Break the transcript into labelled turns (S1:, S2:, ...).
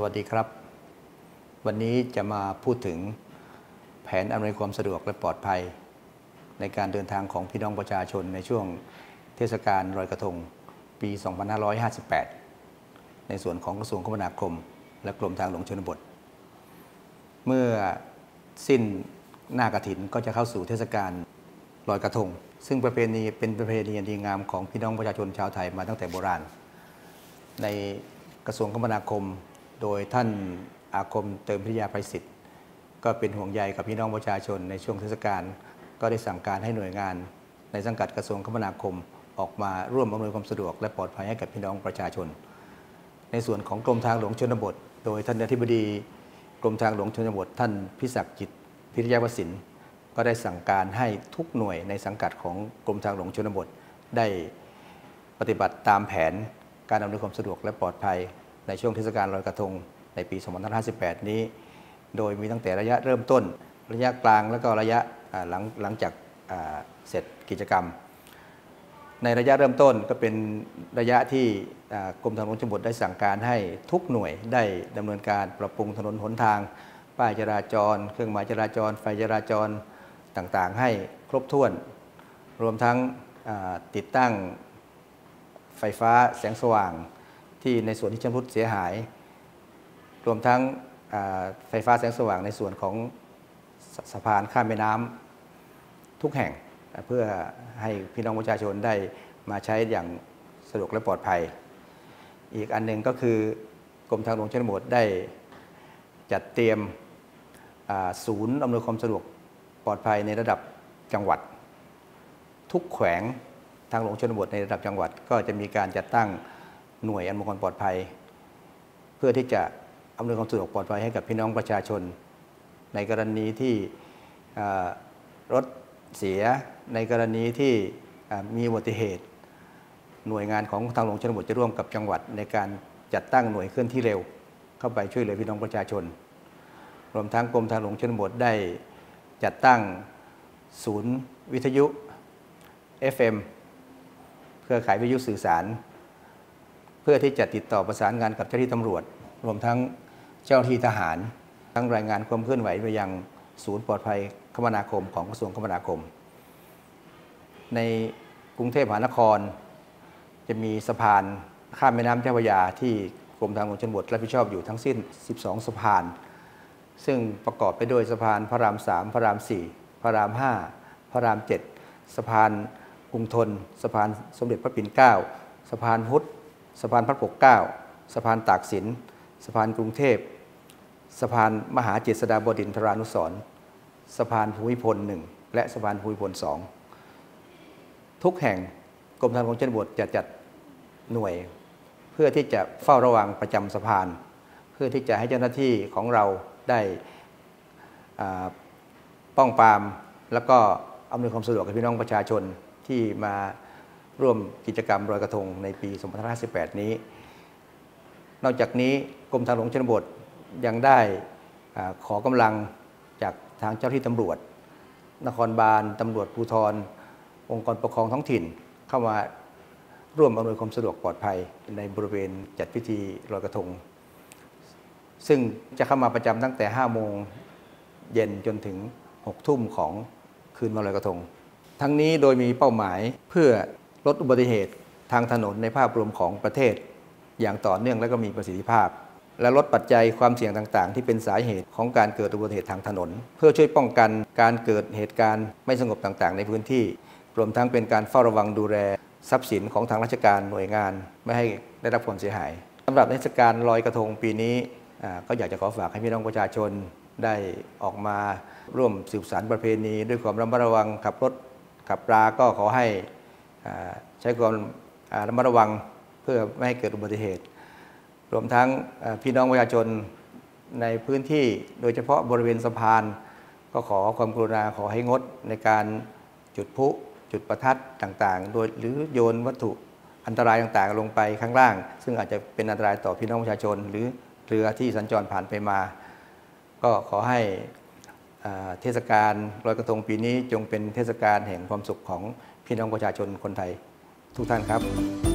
S1: วัสดีครับวันนี้จะมาพูดถึงแผนอำนวยความสะดวกและปลอดภัยในการเดินทางของพี่น้องประชาชนในช่วงเทศกาลลอยกระทงปี 2558 ในส่วนของกระทรวงคมนาคมและกรมทางหลวงชนบทเมื่อสิ้นหน้ากฐินก็จะเข้าสู่เทศกาลลอยกระทงซึ่งเป็นประเพณีอันดีงามของพี่น้องประชาชนชาวไทยมาตั้งแต่โบราณในกระทรวงคมนาคมโดยท่านอาคมเติมพิทยาภัยศิษย์ก็เป็นห่วงใยกับพี่น้องประชาชนในช่วงเทศกาลก็ได้สั่งการให้หน่วยงานในสังกัดกระทรวงคมนาคมออกมาร่วมอำนวยความสะดวกและปลอดภัยให้กับพี่น้องประชาชนในส่วนของกรมทางหลวงชนบทโดยท่านอธิบดีกรมทางหลวงชนบทท่านพิศักดิ์จิตพิทยาภัยศิษย์ก็ได้สั่งการให้ทุกหน่วยในสังกัดของกรมทางหลวงชนบทได้ปฏิบัติตามแผนการอำนวยความสะดวกและปลอดภัยในช่วงเทศกาลลอยกระทงในปี 2558 นี้โดยมีตั้งแต่ระยะเริ่มต้นระยะกลางและก็ระยะหลังจากเสร็จกิจกรรมในระยะเริ่มต้นก็เป็นระยะที่กรมทางหลวงชนบทได้สั่งการให้ทุกหน่วยได้ดำเนินการปรับปรุงถนนหนทางป้ายจราจรเครื่องหมายจราจรไฟจราจรต่างๆให้ครบถ้วนรวมทั้งติดตั้งไฟฟ้าแสงสว่างที่ในส่วนที่ชำรุดเสียหายรวมทั้งไฟฟ้าแสงสว่างในส่วนของสะพานข้ามแม่น้ำทุกแห่งเพื่อให้พี่น้องประชาชนได้มาใช้อย่างสะดวกและปลอดภัยอีกอันหนึ่งก็คือกรมทางหลวงชนบทได้จัดเตรียมศูนย์อำนวยความสะดวกปลอดภัยในระดับจังหวัดทุกแขวงทางหลวงชนบทในระดับจังหวัดก็จะมีการจัดตั้งหน่วยอำนวยความปลอดภัยเพื่อที่จะอำนวยความสะดวกปลอดภัยให้กับพี่น้องประชาชนในกรณีที่รถเสียในกรณีที่มีอุบัติเหตุหน่วยงานของทางหลวงชนบทจะร่วมกับจังหวัดในการจัดตั้งหน่วยเคลื่อนที่เร็วเข้าไปช่วยเหลือพี่น้องประชาชนรวมทั้งกรมทางหลวงชนบทได้จัดตั้งศูนย์วิทยุ FM เครือข่ายวิทยุสื่อสารเพื่อที่จะติดต่อประสานงานกับเจ้าหน้าที่ตำรวจรวมทั้งเจ้าหน้าที่ทหารทั้งรายงานความเคลื่อนไหวไปยังศูนย์ปลอดภัยคมนาคมของกระทรวงคมนาคมในกรุงเทพมหานครจะมีสะพานข้ามแม่น้ำเจ้าพระยาที่กรมทางหลวงชนบทรับผิดชอบอยู่ทั้งสิ้น12สะพานซึ่งประกอบไปด้วยสะพานพระราม3พระราม4พระราม5พระราม7สะพานกรุงทนสะพานสมเด็จพระปิ่นเกล้าสะพานพุทธสะพานพระปกเกล้าสะพานตากสินสะพานกรุงเทพสะพานมหาเจษฎาบดินทรานุสรณ์สะพานภูมิพล1และสะพานภูมิพล2ทุกแห่งกรมทางหลวงชนบทจะจัดหน่วยเพื่อที่จะเฝ้าระวังประจำสะพานเพื่อที่จะให้เจ้าหน้าที่ของเราได้ป้องปรามแล้วก็อำนวยความสะดวกกับพี่น้องประชาชนที่มาร่วมกิจกรรมลอยกระทงในปี 2558 นี้นอกจากนี้กรมทางหลวงชนบทยังได้ขอกำลังจากทางเจ้าหน้าที่ตำรวจนครบาลตำรวจภูธรองค์กรปกครองท้องถิ่นเข้ามาร่วมอำนวยความสะดวกปลอดภัยในบริเวณจัดพิธีลอยกระทงซึ่งจะเข้ามาประจำตั้งแต่ 5 โมงเย็นจนถึง 6 ทุ่มของคืนวันลอยกระทงทั้งนี้โดยมีเป้าหมายเพื่อลดอุบัติเหตุทางถนนในภาพรวมของประเทศอย่างต่อเนื่องและก็มีประสิทธิภาพและลดปัจจัยความเสี่ยงต่างๆที่เป็นสาเหตุของการเกิดอุบัติเหตุทางถนนเพื่อช่วยป้องกันการเกิดเหตุการณ์ไม่สงบต่างๆในพื้นที่รวมทั้งเป็นการเฝ้าระวังดูแลทรัพย์สินของทางราชการหน่วยงานไม่ให้ได้รับผลเสียหายสำหรับเทศกาลลอยกระทงปีนี้ก็อยากจะขอฝากให้พี่น้องประชาชนได้ออกมาร่วมสืบสานประเพณีด้วยความระมัดระวังขับรถขับราก็ขอให้ใช้ความระมัดระวังเพื่อไม่ให้เกิดอุบัติเหตุรวมทั้งพี่น้องประชาชนในพื้นที่โดยเฉพาะบริเวณสะพานก็ขอความกรุณาขอให้งดในการจุดพลุจุดประทัดต่างๆโดยหรือโยนวัตถุอันตรายต่างๆลงไปข้างล่างซึ่งอาจจะเป็นอันตรายต่อพี่น้องประชาชนหรือเรือที่สัญจรผ่านไปมาก็ขอให้เทศกาลลอยกระทงปีนี้จงเป็นเทศกาลแห่งความสุขของพี่น้องประชาชนคนไทยทุกท่านครับ